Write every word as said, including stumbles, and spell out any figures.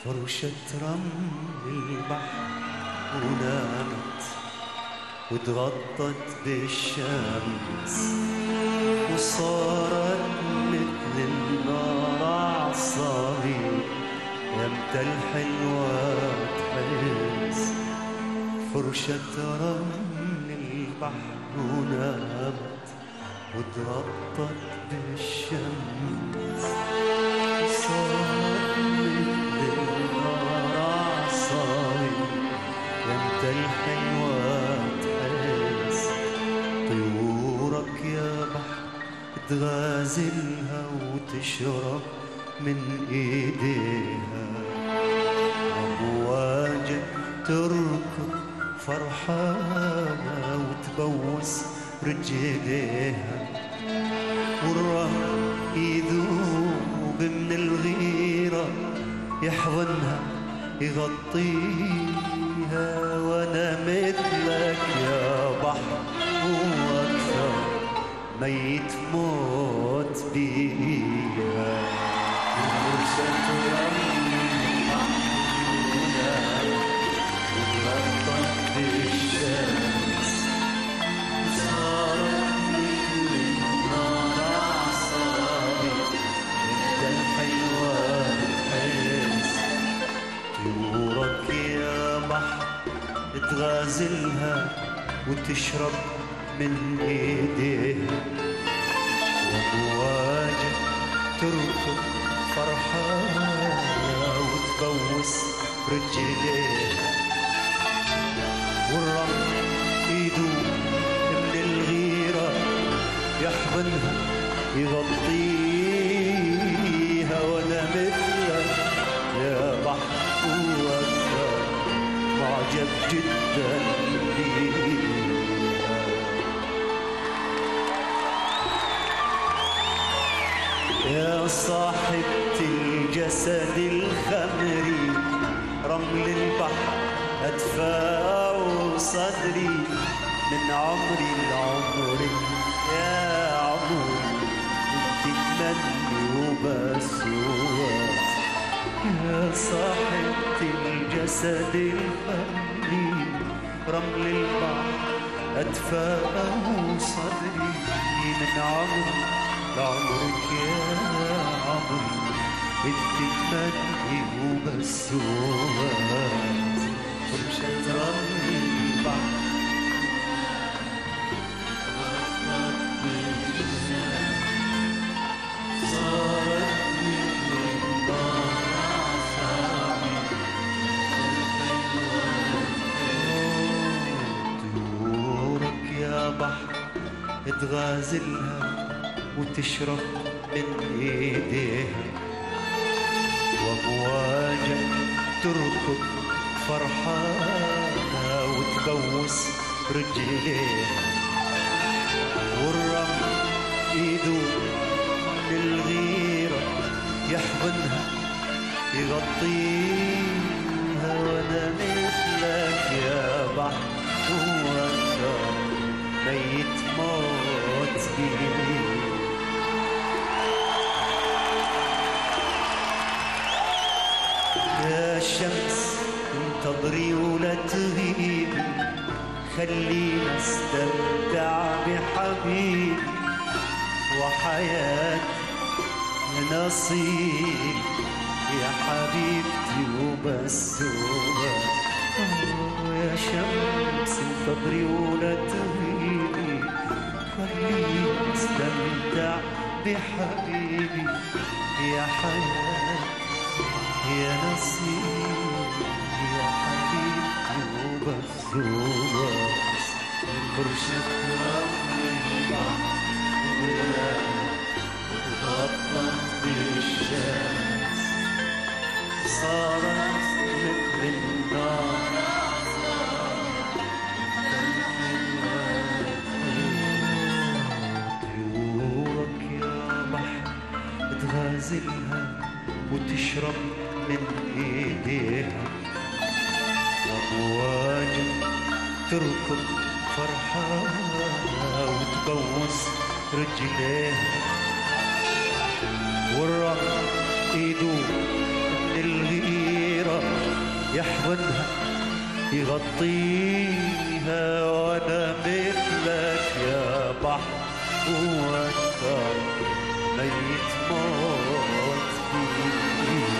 فرشة رمل البحر ونامت واتغطت بالشمس وصارت مثل النار عالصليب يمتى الحلوة تحس. فرشة رمل البحر ونامت واتغطت بالشمس وصارت مثل النار عالصليب يمتى الحلوة تحس. طيورك يا بحر تغازلها وتشرب من ايديها ومواجك تركض فرحانة وتبوس رجليها والرهب يذوب من الغيرة يحضنها يغطيها. وانا مثلك يا بحر واكثر ميت موت بيها. فرشة رمل البحر واتغطت بالشمس صارت مثل النار عالصليب يمتى الحلوة تحس. طيورك يا بحر تغازلها وتشرب من ايديها ومواجك تركض فرحانة وتبوس رجليها والرمل يدوب من الغيرة يحضنها يغطيها. وانا مثلك يا بحر واكثر معجب جدا بيها. يا صاحبة الجسد الخمري رمل البحر أدفع صدري من عمري لعمري يا عمري تتمني وبس وبس. يا صاحبة الجسد الخمري رمل البحر أدفع صدري من عمري لعمرك يا عمري انت تمني وبس وبس. فرشة رمل البحر غطت بالشمس صارت مثل النار عالصليب طيورك يا بحر تغازلها وتشرب من ايديها وامواجك تركض فرحانة وتبوس رجليها والرمل يذوب من الغيرة يحضنها يغطيها. وانا مثلك يا بحر واكثر ميت موت بيها. يا شمس انتظري ولا تغيبي خلينا استمتع بحبيبي وحياتي نصيب يا حبيبتي وبس وبس. يا شمس انتظري ولا تغيبي خلينا استمتع بحبيبي يا حياتي يا نصيب يا حبيبتي وبس وبس. فرشة رمل البحر واتغطت بالشمس صارت مثل النار طيورك يا بحر تغازلها وتشرب من ايديها وامواجك تركض فرحانة وتبوس رجليها والرمل يدوب من الغيرة يحضنها يغطيها، وانا مثلك يا بحر واكثر ميت موت فيه.